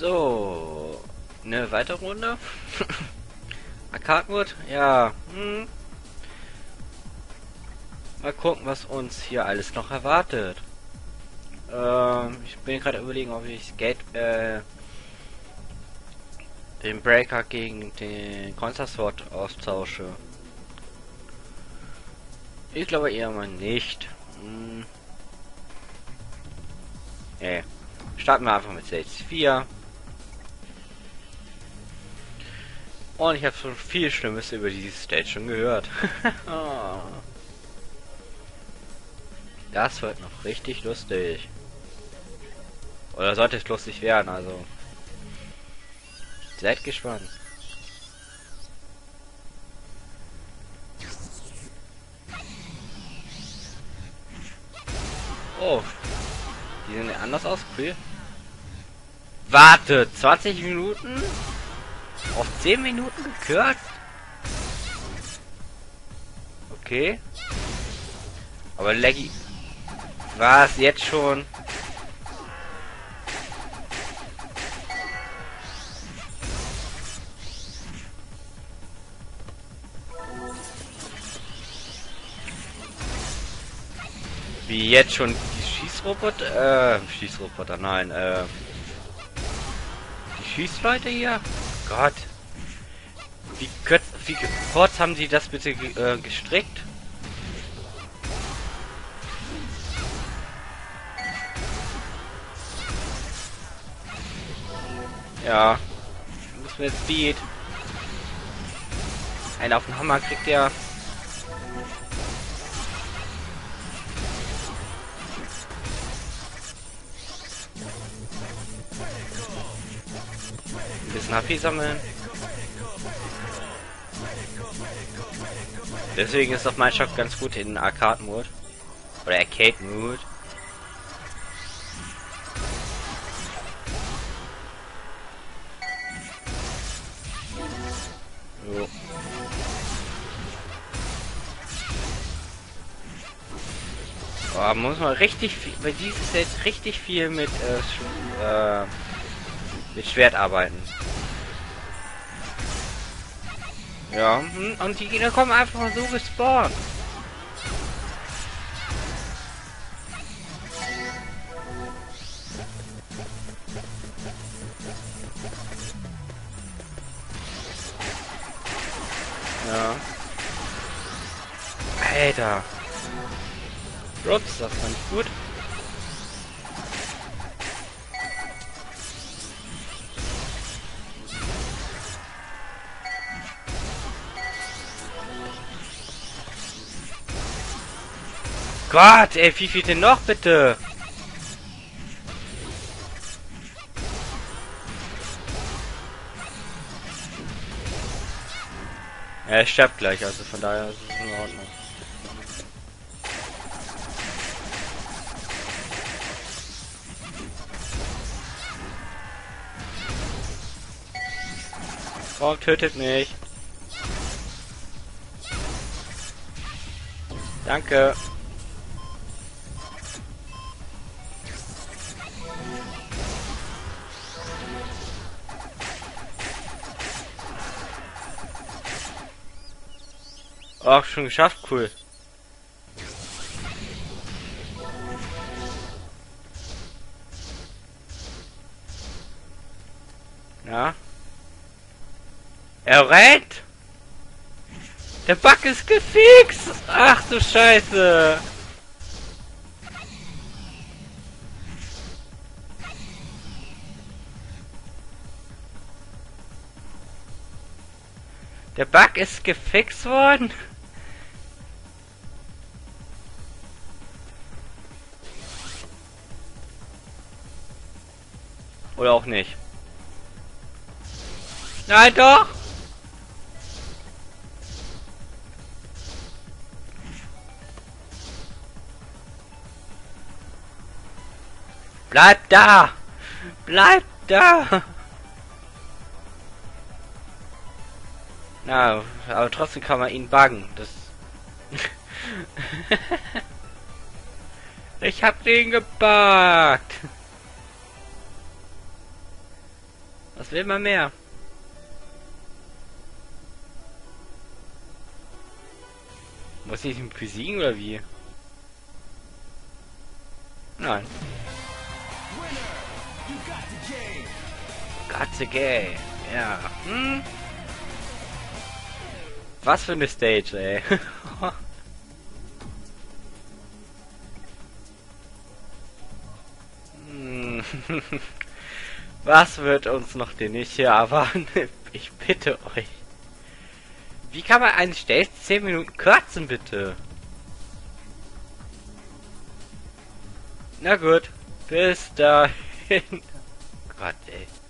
So, eine weitere Runde. Arcade Mode, ja. Mal gucken, was uns hier alles noch erwartet. Ich bin gerade überlegen, ob ich den Breaker gegen den Counter Sword austausche. Ich glaube eher mal nicht. Nee. Starten wir einfach mit Stage 4. Und ich habe schon viel Schlimmes über diese Stage schon gehört. Das wird noch richtig lustig. Oder sollte es lustig werden, also. Seid gespannt. Oh. Die sehen ja anders aus, cool. Warte, 20 Minuten? Auf 10 Minuten gekürzt? Okay. Aber laggy. Was, jetzt schon? Wie jetzt schon die Schießroboter, nein, die Schießleute hier? Gott. Wie kurz haben sie das bitte gestrickt? Ja. Müssen wir jetzt Speed. Einer auf den Hammer kriegt der. Ein bisschen HP sammeln. Deswegen ist doch mein Shop ganz gut in Arcade-Mode. Oder Arcade-Mode. So. Oh, muss man richtig viel, bei dieses Set richtig viel mit Schwert arbeiten. Ja, und die Gegner kommen einfach so gespawnt. Ja. Alter. Ups, das war nicht gut. Gott, ey, wie viel denn noch, bitte? Er stirbt gleich, also von daher ist es in Ordnung. Komm, tötet mich. Danke. Ach, schon geschafft, cool. Ja. Er rennt! Der Bug ist gefixt! Ach du Scheiße! Der Bug ist gefixt worden? Oder auch nicht? Nein, doch! Bleib da! Bleib da! Na, aber trotzdem kann man ihn buggen. Das. Ich hab den gebuggt. Was will man mehr? Muss ich ihn besiegen oder wie? Nein. Got the game. Ja. Hm? Was für eine Stage, ey. Hm. Was wird uns noch denn nicht hier erwarten? Ich bitte euch. Wie kann man einen Stage 10 Minuten kürzen, bitte? Na gut. Bis dahin. Gott, ey.